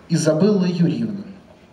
Изабелла Юрьевна.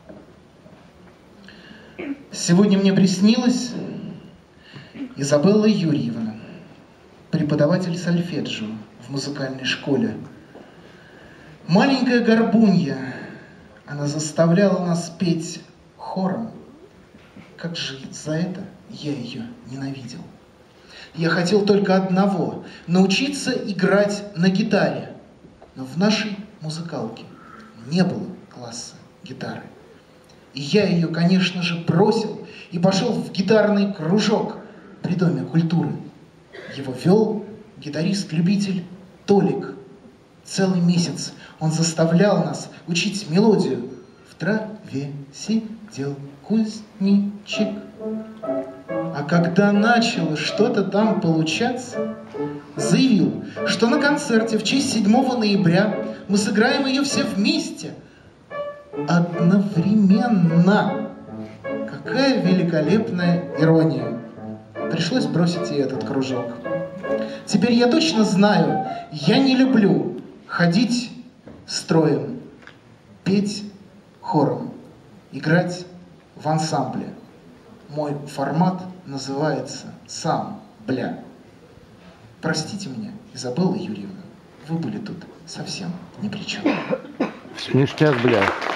Сегодня мне приснилась Изабелла Юрьевна, преподаватель сольфеджио в музыкальной школе. Маленькая горбунья, она заставляла нас петь хором. Как же за это я ее ненавидел. Я хотел только одного – научиться играть на гитаре. Но в нашей музыкалке не было класса гитары. И я ее, конечно же, бросил и пошел в гитарный кружок при Доме культуры. Его вел гитарист-любитель Толик. Целый месяц он заставлял нас учить мелодию. В траве сидел кузнечик. А когда начало что-то там получаться, заявил, что на концерте в честь 7 ноября мы сыграем ее все вместе. Одновременно. Какая великолепная ирония. Пришлось бросить и этот кружок. Теперь я точно знаю, я не люблю ходить строем, петь хором, играть в ансамбле. Мой формат называется «Сам, бля». Простите меня, Изабелла Юрьевна, вы были тут совсем ни при чем. Ништяк, бля.